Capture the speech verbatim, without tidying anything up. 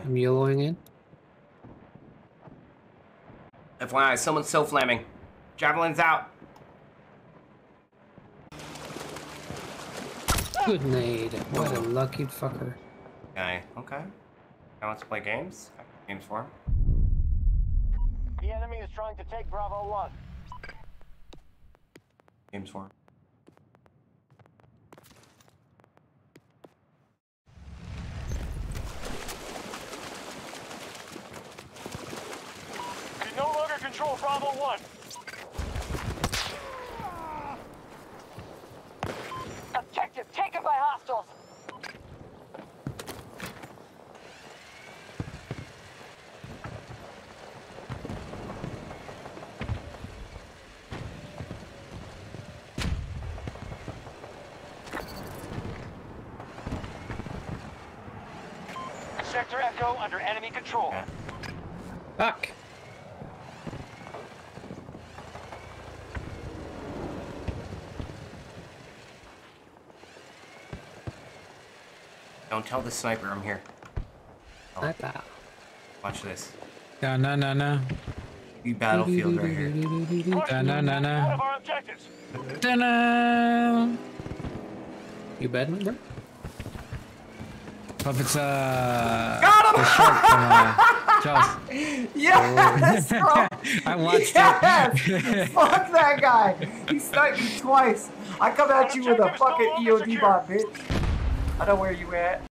I'm YOLOing in. F Y I, someone's still flaming. Javelin's out. Good nade. What a lucky fucker. Okay, okay. Now wants to play games? Games for him. The enemy is trying to take Bravo one. Games for him. We no longer control Bravo one. Objective taken by hostiles. Sector Echo under enemy control. Okay. Fuck. Don't tell the sniper I'm here. Oh, Sniper. watch this. No, no, no, no. You battlefield right here. No, no, no, One no. of our objectives. Ta-da! You bad, my bro? Hope it's uh Got him! the shark from uh, Jaws. Yes, bro! I watched Yes! it. Fuck that guy! He sniped me twice! I come at you with a fucking E O D bot, bitch! I know where you at.